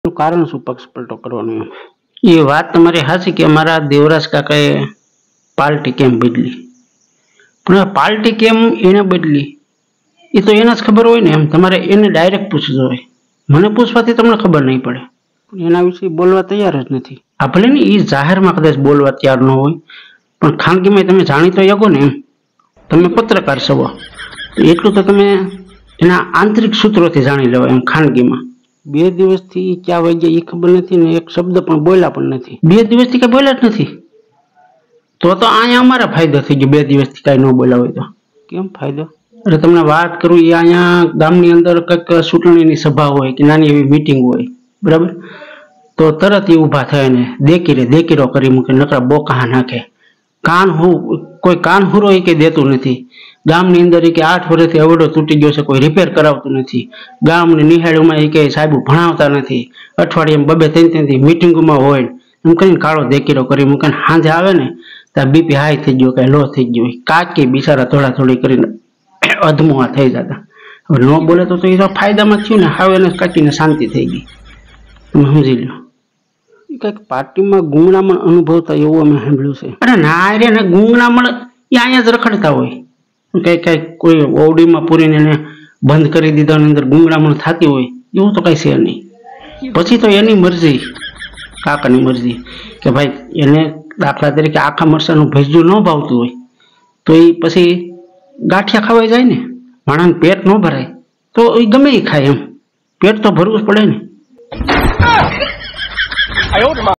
કારણ શું પક્ષ પલટો કરવાનો? એ વાત તમારી સાચી કે અમારા દેવરાજ કાકાએ પાર્ટી કેમ બદલી, પણ પાર્ટી કેમ એને બદલી એ તો એને જ ખબર હોય ને. એમ તમારે એને ડાયરેક્ટ પૂછજો હોય, મને પૂછવાથી તમને ખબર નહીં પડે. એના વિશે બોલવા તૈયાર જ નથી. આ ભલે ને એ જાહેરમાં કદાચ બોલવા તૈયાર ન હોય, પણ ખાનગીમાં તમે જાણી તો શકો ને. એમ તમે પત્રકાર છો એટલું તો તમે એના આંતરિક સૂત્રોથી જાણી લેવા. એમ ખાનગીમાં 2 દિવસથી ક્યાં વહી ગયા એ ખબર નથી ને એક શબ્દ પણ બોલ્યા પણ નથી. 2 દિવસથી કઈ બોલ્યા જ નથી. તો અહીંયા અમારા ફાયદો થઈ ગયો. 2 દિવસથી કઈ ન બોલ્યા હોય તો કેમ ફાયદો? એટલે તમને વાત કરું, એ અહીંયા ગામની અંદર કંઈક ચૂંટણીની સભા હોય કે નાની એવી મીટિંગ હોય, બરાબર, તો તરત એ ઊભા થાય ને દેકીરો કરી મૂકે, નકરા બોકા નાખે. કોઈ કાન હુરો એ કઈ દેતું નથી. ગામની અંદર કે 8 વર્ષથી અવડો તૂટી ગયો છે, કોઈ રિપેર કરાવતું નથી. ગામની નિહાળીમાં એ કે સાહેબ ભણાવતા નથી. અઠવાડિયામાં 2-3 થી મીટિંગોમાં હોય એમ કરીને કાળો દેકીરો કરી મૂકે. સાંજે આવે ને ત્યાં બીપી હાઈ થઈ ગયો, કઈ લો થઈ ગયો. કાકી બિચારા થોડી કરીને અધમુઆ થઈ જતા. હવે ન બોલે તો એ ફાયદામાં થયું ને. હવે એને કાકીને શાંતિ થઈ ગઈ. તમે સમજી લો. કઈક પાર્ટીમાં ગુંગળામણ અનુભવતા એવું અમે સાંભળ્યું છે. અરે ના રે ને, ગુંગળામણ એ અહીંયા જ રખડતા હોય. કઈ કોઈ ઓવડીમાં પૂરીને એને બંધ કરી દીધા, અંદર ગુંગળામણ થતી હોય એવું તો કઈ છે નહીં. પછી તો એની મરજી, કાકાની મરજી કે ભાઈ એને દાખલા તરીકે આખા મરચાનું ભજીયું ન ભાવતું હોય તો એ પછી ગાંઠિયા ખવાઈ જાય ને. માણસને પેટ ન ભરાય તો એ ગમે એ ખાય. એમ પેટ તો ભરવું જ પડે ને.